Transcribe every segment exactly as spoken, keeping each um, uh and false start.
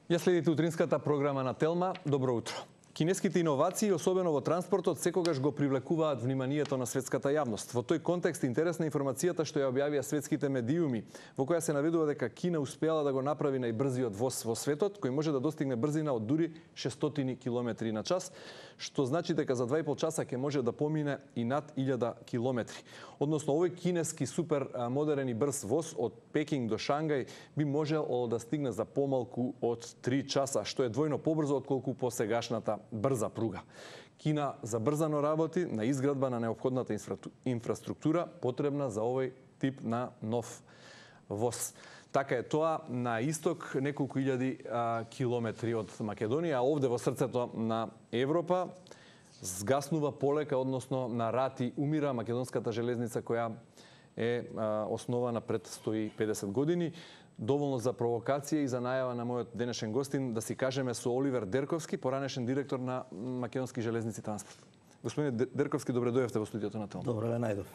Ја следите утринската програма на Телма. Добро утро. Кинеските иновации, особено во транспортот, секогаш го привлекуваат вниманието на светската јавност. Во тој контекст интересна информацијата што ја објавија светските медиуми, во која се наведува дека Кина успеала да го направи најбрзиот воз во светот, кој може да достигне брзина од дури шестстотини километри на час, што значи дека за два и пол часа ќе може да помине и над илјада километри. Односно, овој кинески супер модерен и брз воз од Пекинг до Шангај би можел да стигне за помалку од три часа, што е двојно побрзо отколку по сегашната брза пруга. Кина забрзано работи на изградба на неопходната инфраструктура потребна за овој тип на нов воз. Така е тоа на исток неколку илјади а, километри од Македонија, а овде во срцето на Европа згаснува полека, односно на рати умира македонската железница која е а, основана пред сто и педесет години. Доволно за провокација и за најава на мојот денешен гостин да си кажеме со Оливер Дерковски, поранешен директор на Македонски железници транспорт. Господине Дерковски, добре дојавте во студиото на Телма. Добре ве најдов.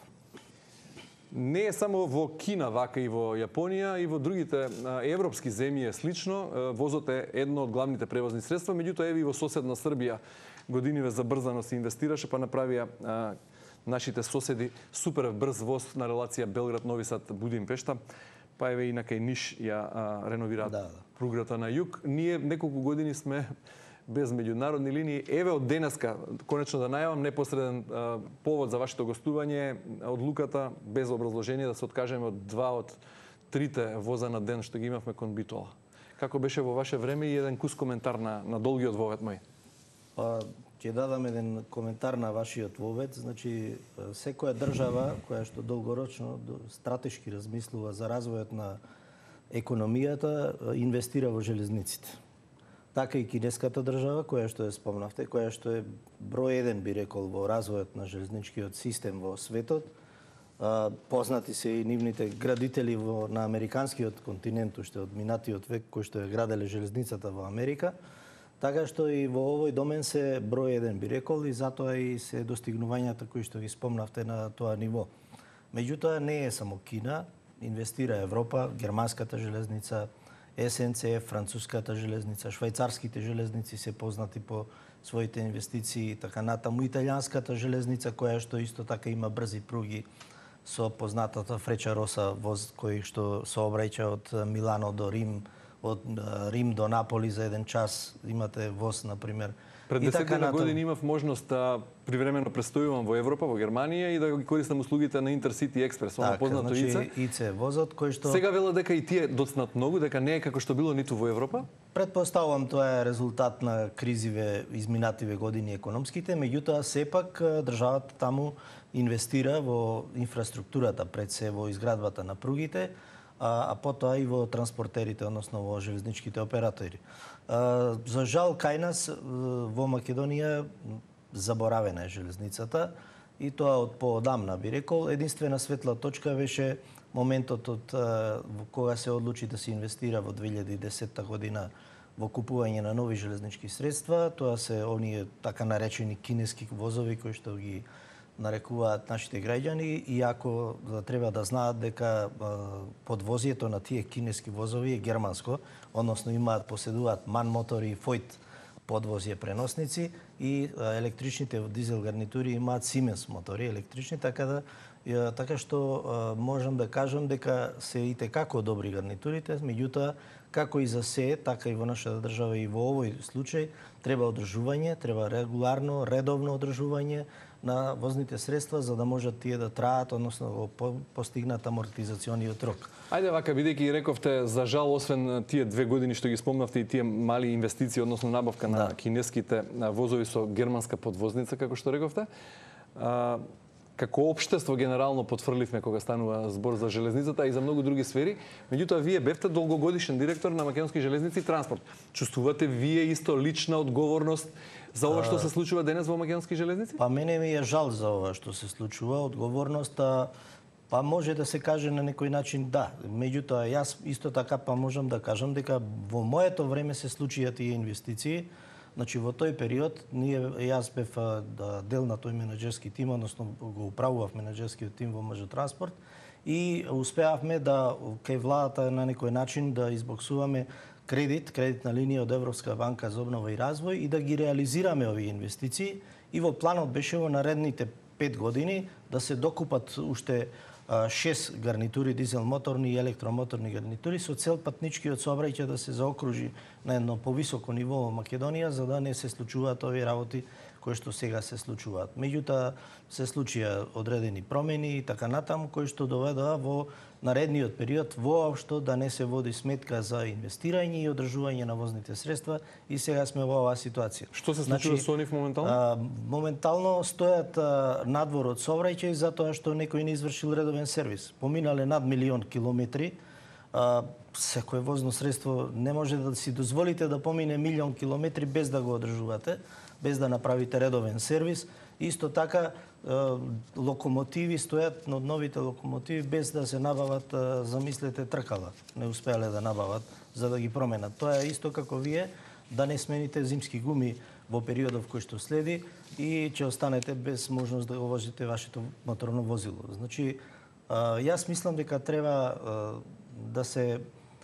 Не е само во Кина, вака и во Јапонија, и во другите европски земји е слично. Возот е едно од главните превозни средства, меѓутоа еве и во соседна Србија годиниве забрзано се инвестираше, па направија а, нашите соседи супер брз воз на релација Белград-Нови Сад-Будимпешта. Па еве и на кај Ниш ја а, реновираат да, да. пругата на југ. Ние неколку години сме без меѓународни линии. Еве од денеска, конечно да најавам, непосреден а, повод за вашето гостување, одлуката без образложение да се откажеме од два од трите воза на ден што ги имавме кон Битола. Како беше во ваше време и еден кус коментар на, на долгиот вовет мој? Па, ќе дадам еден коментар на вашиот вовет. Значи, секоја држава која што долгорочно, стратешки размислува за развојот на економијата, инвестира во железниците. Така и кинеската држава, која што ја спомнавте, која што е број еден, би рекол, во развојот на железничкиот систем во светот. Познати се и нивните градители во, на американскиот континент, уште од минатиот век, кој што ја граделе железницата во Америка. Така што и во овој домен се број еден, би рекол, и затоа и се достигнувањата кои што ги спомнавте на тоа ниво. Меѓутоа, не е само Кина, инвестира Европа, германската железница, Ес Ен Це Еф, француската железница, швајцарските железници се познати по своите инвестиции, така натаму италијанската железница, која што исто така има брзи пруги со познатата Фречароса воз кој што сообраќа од Милано до Рим, од Рим до Наполи за еден час имате воз, например. Пред десетина години имав можност да привремено престојувам во Европа, во Германија и да ги користам услугите на Интерсити Експрес, оно познато значи, ИЦЕ. ИЦЕ возот кој што Сега велат дека и тие доцнат многу, дека не е како што било ниту во Европа? Предпоставувам тоа е резултат на кризиве изминативе години економските, меѓутоа сепак државата таму инвестира во инфраструктурата, пред се во изградбата на пругите, а, а потоа и во транспортерите, односно во железничките оператори. А, за жал, кај нас во Македонија заборавена е железницата и тоа од поодамна, би рекол. Единствена светла точка беше моментот од во кога се одлучи да се инвестира во две илјади и десета година во купување на нови железнички средства. Тоа се оние така наречени кинески возови кои што ги нарекуваат нашите граѓани, иако треба да знаат дека подвозието на тие кинески возови е германско, односно имаат поседуваат ман мотори и Фойт подвозје преносници и електричните дизел гарнитури имаат Сименс мотори електрични, така да така што можам да кажам дека се и текако добри гарнитурите, меѓутоа како и за се, така и во нашата држава и во овој случај треба одржување, треба регуларно, редовно одржување на возните средства за да можат тие да траат, односно го постигнат амортизациониот рок. Ајде вака, бидејќи рековте, за жал, освен тие две години што ги спомнавте и тие мали инвестиции, односно набавка на да. кинеските возови со германска подвозница, како што рековте, а, како општество генерално потфрливме кога станува збор за железницата и за многу други сфери. Меѓутоа, вие бевте долгогодишен директор на Македонски железници и транспорт. Чувствувате вие исто лична одговорност за ова што се случува денес во Македонски железници? Па мене ми е жал за ова што се случува. Одговорноста, па може да се каже на некој начин да. Меѓутоа, јас исто така па можам да кажам дека во моето време се случија тие инвестиции. Значи, во тој период, ние, јас бев да, дел на тој менеджерски тим, односно го управував менеджерскиот тим во Мажотранспорт и успеавме да кај владата на некој начин да избоксуваме кредит, кредитна линија од Европска банка за обнова и развој и да ги реализираме овие инвестиции. И во планот беше во наредните пет години да се докупат уште шест гарнитури дизел моторни и електромоторни гарнитури со цел патничкиот сообраќај да се заокружи на едно повисоко ниво во Македонија, за да не се случуваат овие работи кои што сега се случуваат. Меѓутоа се случија одредени промени и така натаму кои што доведоа во наредниот период воопшто да не се води сметка за инвестирање и одржување на возните средства и сега сме во оваа ситуација. Што се случува значи, со нив моментално? А, моментално стојат а, надвор од сообраќај затоа што некој не извршил редовен сервис. Поминале над милион километри. А, секое возно средство не може да си дозволите да помине милион километри без да го одржувате, без да направите редовен сервис. Исто така локомотиви стојат, но новите локомотиви без да се набават, замислете, тркала. Не успеале да набават за да ги променат. Тоа е исто како вие да не смените зимски гуми во периодов кој што следи и ќе останете без можност да го возите вашето моторно возило. Значи, јас мислам дека треба да се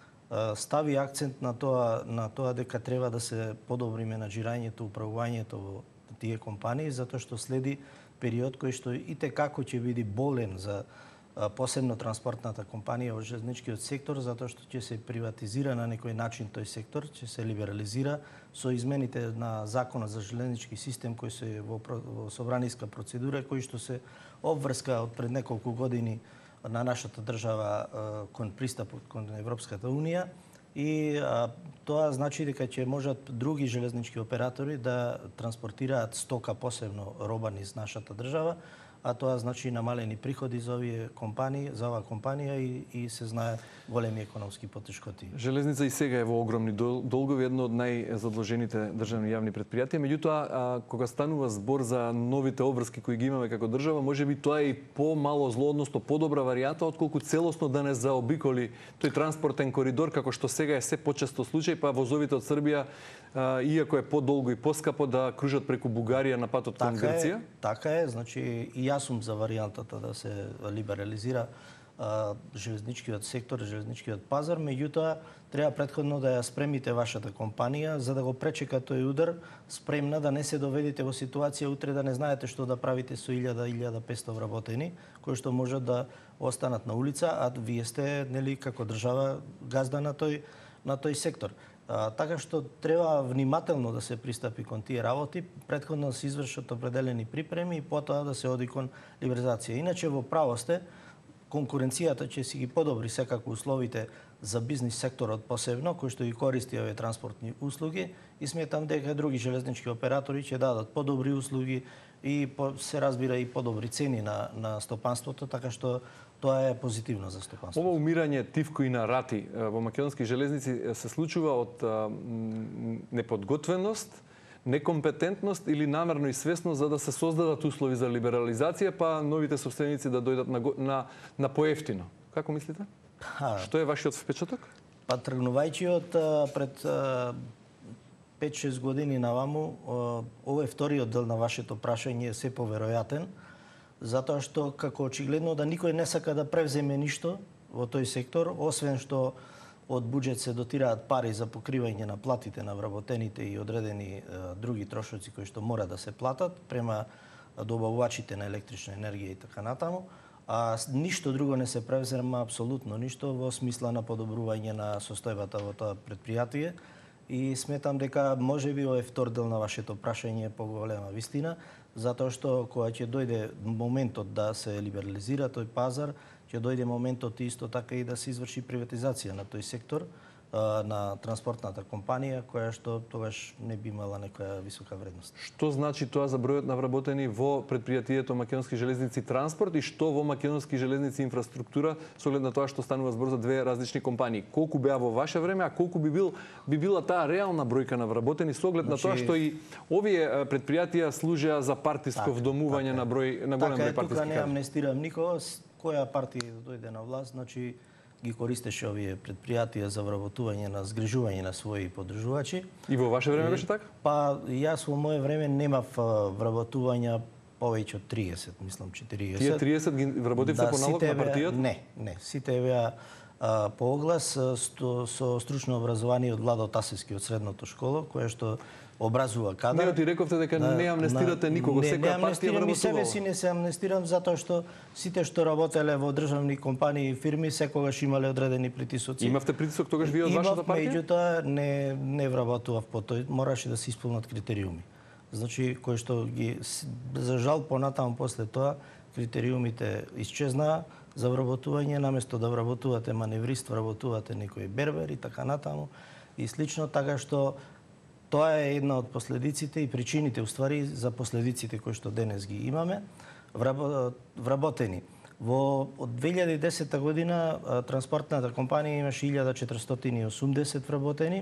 стави акцент на тоа на тоа дека треба да се подобри менаџирањето, управувањето во тие компании, затоа што следи период кој што и те како ќе биде болен за посебно транспортната компанија во железничкиот сектор, затоа што ќе се приватизира на некој начин тој сектор, ќе се либерализира со измените на Законот за железнички систем кој се во, во собраниска процедура, кој што се обврска од пред неколку години на нашата држава кон пристапот кон Европската Унија. И а, тоа значи дека ќе можат други железнички оператори да транспортираат стока, посебно роба низ нашата држава, а тоа значи намалени приходи за овие компании, за оваа компанија и, и се знае големи економски потешкоти. Железница и сега е во огромни долгови, едно од најзадолжените државни јавни предпријатија. Меѓутоа, кога станува збор за новите обврски кои ги имаме како држава, можеби тоа е и помало зло, односно подобра варијанта, отколку целосно да не заобиколи тој транспортен коридор, како што сега е се почесто случај, па возовите од Србија, иако е подолго и поскапо, да кружат преку Бугарија на патот кон Грција. Е, така е, значи и јас сум за варијантата да се либерализира а, железничкиот сектор, железничкиот пазар, меѓутоа треба претходно да ја спремите вашата компанија за да го пречека тој удар, спремна да не се доведете во ситуација утре да не знаете што да правите со илјада до илјада и петстотини вработени, кои што можат да останат на улица, а вие сте, нели, како држава газда на тој на тој сектор. А, така што треба внимателно да се пристапи кон тие работи, претходно да се извршат определени припреми и потоа да се оди кон либерализација. Иначе во право сте, конкуренцијата ќе си ги подобри секако условите за бизнис секторот посебно, кој што ги користи овие транспортни услуги и сметам дека други железнички оператори ќе дадат подобри услуги и по, се разбира и подобри цени на, на стопанството, така што тоа е позитивно за стопанството. Ова умирање тивко и на рати во македонски железници се случува од неподготвеност, некомпетентност или намерно и свесно за да се создадат услови за либерализација, па новите собственици да дојдат на, на, на поевтино. Како мислите? А, што е вашиот впечаток? Па тргнувајќи од пред пет-шест години наваму, овој вториот дел на вашето прашање е се поверојатен, затоа што како очигледно да никој не сака да превземе ништо во тој сектор, освен што од буџет се дотираат пари за покривање на платите на вработените и одредени е, други трошоци кои што мора да се платат према добавувачите на електрична енергија и така натаму, а ништо друго не се превзема, апсолутно ништо во смисла на подобрување на состојбата во тоа предпријатие. И сметам дека можеби овој втор дел на вашето прашање е поголема вистина, затоа што кога ќе дојде моментот да се либерализира тој пазар, ќе дојде моментот исто така и да се изврши приватизација на тој сектор, на транспортната компанија, која што тогаш не би имала некоја висока вредност. Што значи тоа за бројот на вработени во предпријатието Македонски железници транспорт и што во Македонски железници инфраструктура, со оглед на тоа што станува збор за две различни компании? Колку беа во ваше време, а колку би бил би била таа реална бројка на вработени со оглед значи... на тоа што и овие предпријатија служеа за партиско так, вдомување така, на број на голем број партиски кадри? Тука не амнестирам никого, која партија да дојде на власт, значи ги користеше овие предпријатија за вработување на згрижување на своји поддржувачи. И во ваше време беше така? Па јас во мое време немав вработувања повеќе од триесет, мислам четириесет. Тие триесет ги вработивте да, по налог на партијата? Не, не, сите беа по оглас со, со стручно образование од Владо Тасевски од средното школо, кое што образува кадар. Не, ти рековте дека да, не амнестирате никого, не, секоја не партија вработувала. Не, себе вработувала. си не се амнестирам затоа што сите што работеле во државни компании и фирми секогаш имале одредени притисоци. Имавте притисок тогаш вие од вашата партија? Имав, меѓутоа не не вработував по тој, мораше да се исполнат критериуми. Значи кои што ги за жал понатаму после тоа критериумите исчезнаа за вработување, наместо да вработувате маневрист, вработувате некој бербер и така натаму и слично, така што тоа е една од последиците и причините уствари за последиците кои што денес ги имаме вработени. Во од две илјади и десета година транспортната компанија имаше илјада четиристотини и осумдесет вработени,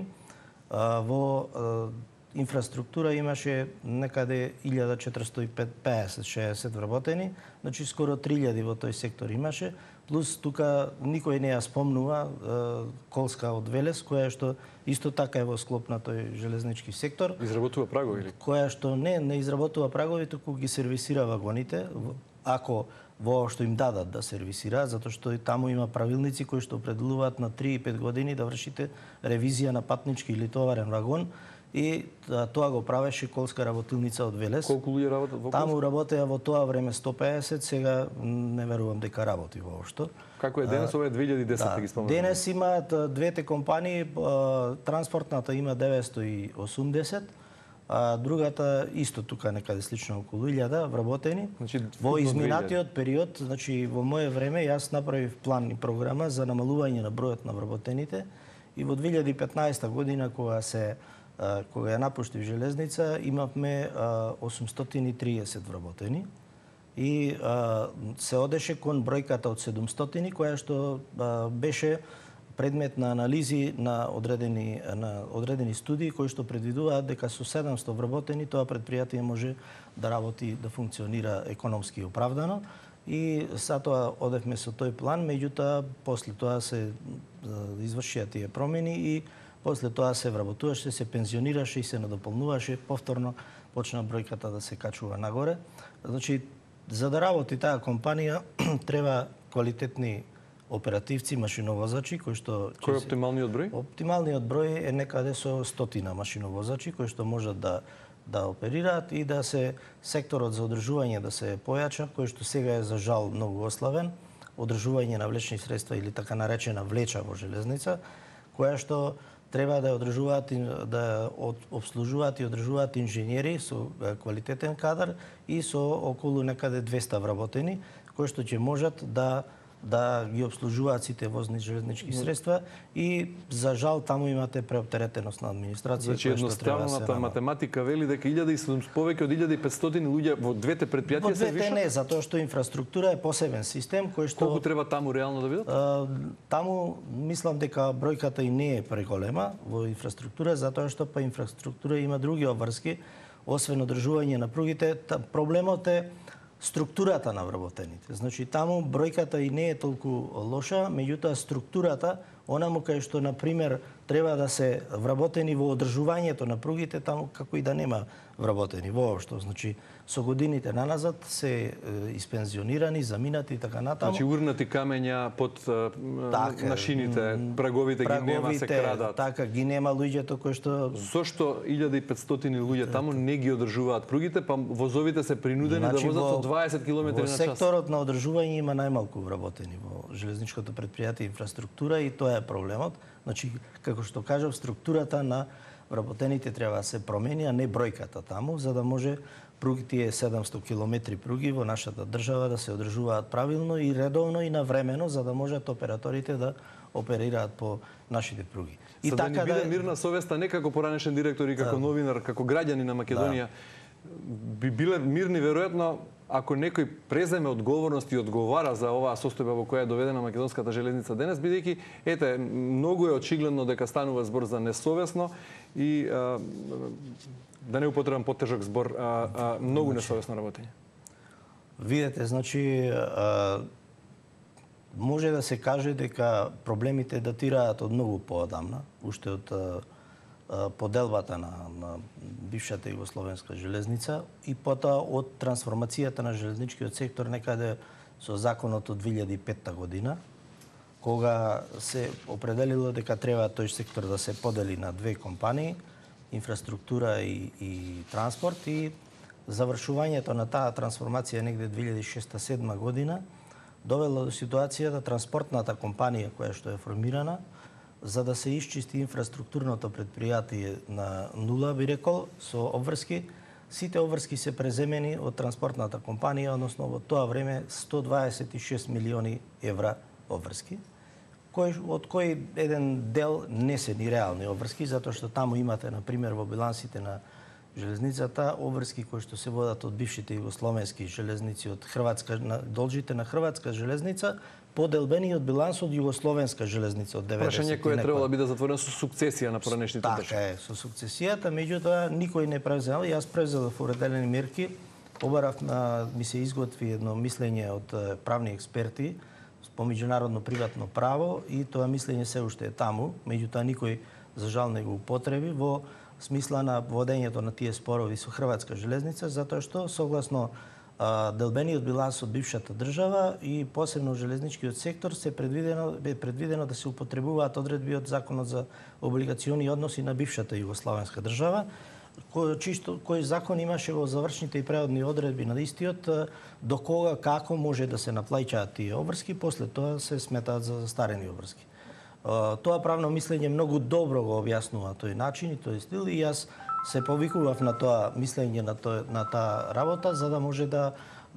во инфраструктура имаше некаде илјада четиристотини и петдесет до шеесет вработени, значи скоро три илјади во тој сектор имаше, плюс тука никој не ја спомнува Колска од Велес, која што исто така е во склоп на тој железнички сектор. Изработува прагови или? Која што не, не изработува прагови, туку ги сервисира вагоните, ако воопшто им дадат да сервисираат, затоа што и таму има правилници кои што определуваат на три и пет години да вршите ревизија на патнички или товарен вагон, и тоа го правеше Колска работилница од Велес. Колку луѓе работат во Колска? Таму работеа во тоа време сто пеесет, сега не верувам дека работи воопшто. Како е денес, ова е две илјади и десета да, ги спомнуваме. Денес имаат двете компании, транспортната има деветстотини и осумдесет, а другата исто тука некаде слично околу илјада вработени. Значи, во изминатиот период, значи во мое време јас направив план и програма за намалување на бројот на вработените и во две илјади и петнаесета година кога се кога ја напуштив железница, имавме осумстотини и триесет вработени и а, се одеше кон бројката од седумстотини, која што а, беше предмет на анализи на одредени на одредени студии кои што предвидуваат дека со седумсто вработени тоа предпријатие може да работи, да функционира економски оправдано. И затоа одевме со тој план, меѓутоа после тоа се извршија тие промени и после тоа се вработуваше, се пензионираше и се надополнуваше, повторно почна бројката да се качува нагоре. Значи, за да работи таа компанија треба квалитетни оперативци, машиновозачи, кои што... Кој е оптималниот број? Оптималниот број е некаде со стотина машиновозачи, кои што можат да да оперираат и да се секторот за одржување да се појача, кој што сега е за жал многу ослабен, одржување на влечни средства или така наречена влеча во железница, која што треба да одржуваат, да обслужуваат и одржуваат инженери со квалитетен кадар и со околу некаде двеста вработени, кои што ќе можат да да ги обслужуваат сите возни железнички средства и за жал таму имате преоптеретеност на администрација. Значи едноставната математика вели дека илјада и седумстотини повеќе од илјада и петстотини луѓе во двете предпријатија се више? Во двете не, затоа што инфраструктура е посебен систем кој што... Колку треба таму реално да бидат? А, таму мислам дека бројката и не е преголема во инфраструктура, затоа што па инфраструктура има други обврски, освен одржување на пругите. Проблемот е структурата на вработените. Значи таму бројката и не е толку лоша, меѓутоа структурата, онаму кај што на пример треба да се вработени во одржувањето на пругите, таму како и да нема вработени воопшто. Значи со годините наназад се испензионирани, заминати и така натаму. Значи урнати камења под така, машините, праговите, праговите ги нема, се крадат. Така, ги нема луѓето кои што... Зошто илјада и петстотини луѓе таму не ги одржуваат пругите, па возовите се принудени значи, да возат со дваесет километри на час? Во секторот на одржување има најмалку вработени во железничкото предпријатие инфраструктура и тоа е проблемот. Значи, како што кажав, структурата на вработените треба да се промени, а не бројката таму, за да може пруги, тие седумсто километри пруги во нашата држава да се одржуваат правилно и редовно и навремено, за да можат операторите да оперираат по нашите пруги. И за така да ни биде да... мирна совеста, не како поранешен директор и како да. новинар, како граѓани на Македонија, да. би биле мирни веројатно ако некој преземе одговорност и одговара за оваа состојба во која е доведена македонската железница денес, бидејќи ете многу е очигледно дека станува збор за несовесно и а, да не употребам потежок збор, а, а, многу значи, несовесно работење. Видете, значи а, може да се каже дека проблемите датираат од многу поодамна, уште од а, поделбата на, на бившата југословенска железница и потоа од трансформацијата на железничкиот сектор некаде со законот од две илјади и петта година, кога се определило дека треба тој сектор да се подели на две компании, инфраструктура и, и транспорт, и завршувањето на таа трансформација негде две илјади и шеста седма година довело до ситуацијата транспортната компанија која што е формирана, за да се исчисти инфраструктурното предпријатие на нула, би рекол, со обврски, сите обврски се преземени од транспортната компанија, односно во тоа време сто дваесет и шест милиони евра обврски, кој, од кои еден дел не се ни реални обврски, затоа што таму имате, на пример, во билансите на железницата, обврски кои што се водат од бившите југословенски железници, од Хрватска, на должите на Хрватска железница, поделбени од биланс од Југословенска железница од деветдесет. Прашање кој е требало да биде затворено со сукцесија на поранешните држави. Така е, со сукцесијата, меѓутоа никој не превзел. Јас превзелов уределени мерки, побарав на ми се изготви едно мислење од правни експерти по меѓународно приватно право и тоа мислење се уште е таму, меѓутоа никој за жал не го употреби во смисла на водењето на тие спорови со Хрватска железница, затоа што согласно а, делбениот биланс од бившата држава и посебно железничкиот сектор се предвидено бе предвидено да се употребуваат одредби од Законот за облигациони односи на бившата југословенска држава, кој чисто кој закон имаше во завршните и преодни одредби на истиот до кога како може да се наплаќаат тие обврски, после тоа се сметаат за застарени обврски. Тоа правно мислење многу добро го објаснува тој начин и тој стил и јас се повикував на тоа мислење, на тој, на таа работа за да може да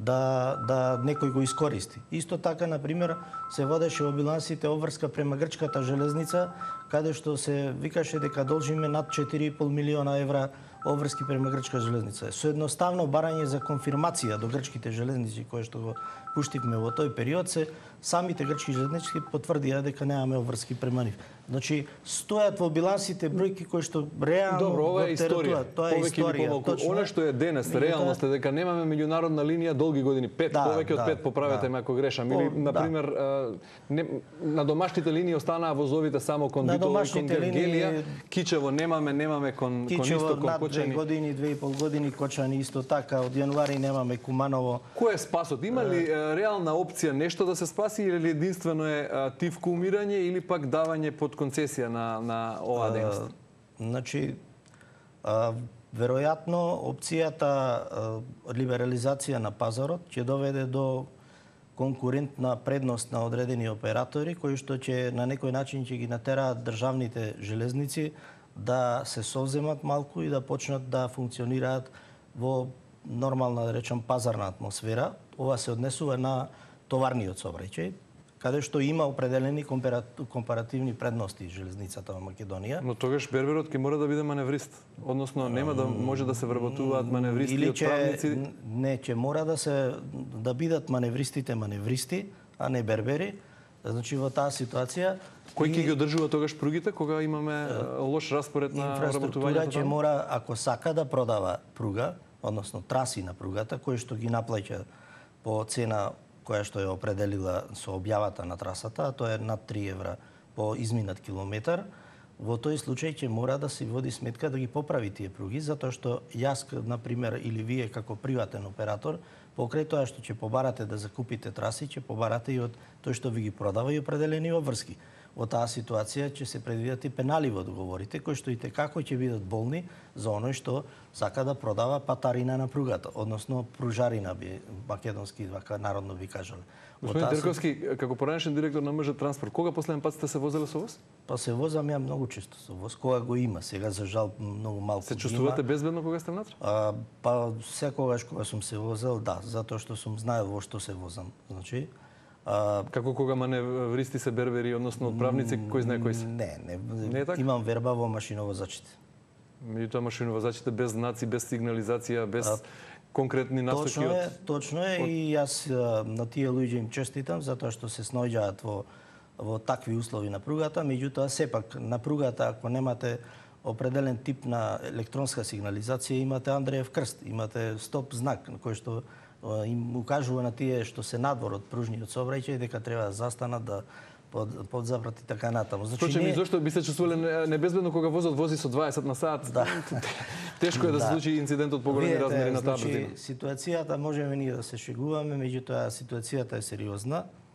да да некој го искористи. Исто така, на пример, се водеше во билансите обврска према грчката железница, каде што се викаше дека должиме над четири и пол милиона евра обврски према грчка железница. Со едноставно барање за конфирмација до грчките железници кои што го пуштивме во тој период, се самите грчки железнички потврдија дека немаме обврски према нив. Значи, стојат во билансите бројки кои што реално Добро, ова е историја. Тоа е историја. Точно. Она што е денес, реалност е дека немаме меѓународна линија долги години, пет, да, повеќе од да, пет, поправете да. ме ако грешам. Или, на пример, да. не, на домашните линии останаа возовите само кон Битола и кон Гергелија. Линии... Кичево немаме, немаме кон, Кичево, кон исто, кон Кочани. Две години, две и пол години, Кочани исто така. Од јануари немаме Куманово. Кој е спасот? Има ли реална опција нешто да се спаси или единствено е тивко умирање или пак давање под концесија на на оваа дејност? Значи, а, веројатно опцијата а, либерализација на пазарот ќе доведе до конкурентна предност на одредени оператори кои што ќе на некој начин ќе ги натераат државните железници да се совземат малку и да почнат да функционираат во нормална, да речам, пазарна атмосфера. Ова се однесува на товарниот сообраќај, каде што има определени компаративни предности железницата во Македонија. Но тогаш берберот ќе мора да биде маневрист, односно нема да може да се вработуваат маневристи или че, од правници. Не, ќе мора да се да бидат маневристите маневристи, а не бербери. Значи во таа ситуација кој ќе ги одржува тогаш пругите кога имаме лош распоред на работувањето? Инфраструктура ќе мора, ако сака да продава пруга, односно траси на пругата, кои што ги наплаќа по цена која што ја определила со објавата на трасата, а тоа е над три евра по изминат километар, во тој случај ќе мора да се води сметка да ги поправи тие пруги, затоа што јас, на пример, или вие како приватен оператор, покрај тоа што ќе побарате да закупите траси, ќе побарате и од тој што ви ги продава и определени обврски. Во таа ситуација ќе се предвидат и пенали во договорите, кои што и текако ќе бидат болни за оној што сака да продава патарина на пругата, односно пружарина би македонски вака народно би кажале. Господин Терковски, како поранешен директор на МЖ Транспорт, кога последен пат сте се возеле со воз? Па се возам ја многу често со воз, кога го има. Сега за жал многу малку. Се чувствувате безбедно кога сте внатре? А, па секогаш кога сум се возел, да, затоа што сум знаел во што се возам. Значи, А, како кога маневристи се бербери, односно правници, кој знае кои се? Не, не, не е така? Имам верба во машиновозачите. Меѓутоа машиновозачите без знаци, без сигнализација, без а, конкретни насоки точно е, од... Точно е, и јас на тие луѓе им честитам затоа што се сноѓаат во во такви услови на пругата, меѓутоа сепак на пругата ако немате определен тип на електронска сигнализација, имате Андреев крст, имате стоп знак на кој што им укажува на тие што се надвор од пружниот сообраќај дека треба да застанат, да под, подзапрати така натаму. Значи Прочем, не... зошто би се чувствувале небезбедно кога возот вози со дваесет на сат? Да. Тешко е да, да се случи инцидент од поголеми размери на таа брзина. Значи, ситуацијата можеме ние да се шегуваме, меѓутоа ситуацијата е сериозна.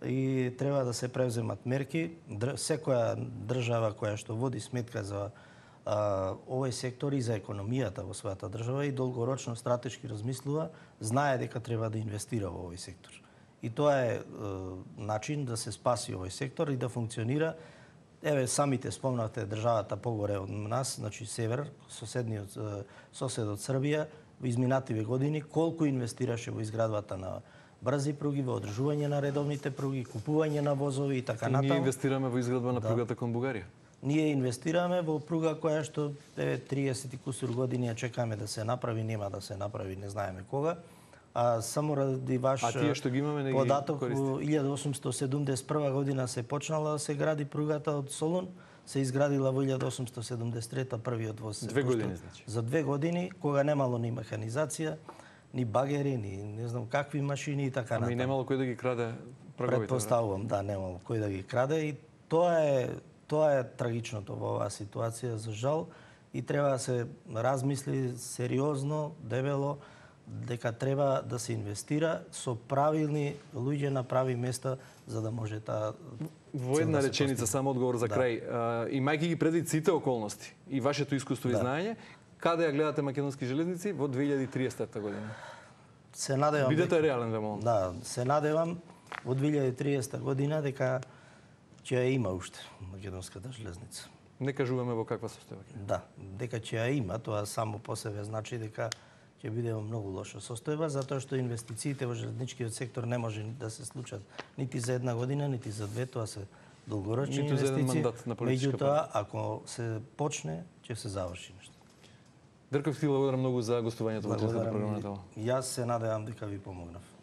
и треба да се превземат мерки. Др... Секоја држава која што води сметка за а, овој сектор и за економијата во својата држава и долгорочно стратешки размислува, знае дека треба да инвестира во овој сектор. И тоа е, е начин да се спаси овој сектор и да функционира. Еве, самите спомнавте државата погоре од нас, значи Север, соседниот сосед од Србија, во изминативе години колку инвестираше во изградбата на брзи пруги, во одржување на редовните пруги, купување на возови и така и натаму. ние инвестираме во изградба на Да. пругата кон Бугарија. Ние инвестираме во пруга која што еве триесет и кусур години ја чекаме да се направи, нема да се направи, не знаеме кога. А само ради ваш А тие што ги имаме не ги податок, користиме. во илјада осумстотини седумдесет и прва година се почнала да се гради пругата од Солун, се изградила во илјада осумстотини седумдесет и трета првиот воз. се Две пушта години, значи. За две години, кога немало ни механизација, ни багери, ни не знам какви машини и така Ами натаму. немало кој да ги краде праговите. Предпоставувам, да, немало кој да ги краде и тоа е тоа е трагичното во оваа ситуација за жал и треба да се размисли сериозно, дебело дека треба да се инвестира со правилни луѓе на прави места за да може таа Во цел една да се реченица, постигне. само одговор за Да. крај. А, имајќи ги предвид сите околности и вашето искуство и Да. знаење, каде ја гледате македонски железници во две илјади и триесета година? Се надевам Бидете дека- реален, ве молам. Да, се надевам во две илјади и триесета година дека ќе ја има уште македонската железница. Не кажуваме во каква состојба. ќе е. Да, дека ќе ја има, тоа само по себе значи дека ќе биде во многу лоша состојба, затоа што инвестициите во железничкиот сектор не може да се случат нити за една година, нити за две, тоа се долгорочни Ниту за еден инвестиции. мандат на политичка Меѓутоа, ако се почне, ќе се заврши нешто. Дрков, ти благодарам многу за гостувањето во телевизионата Благодарам програма на и Тело. јас се надевам дека ви помогнав.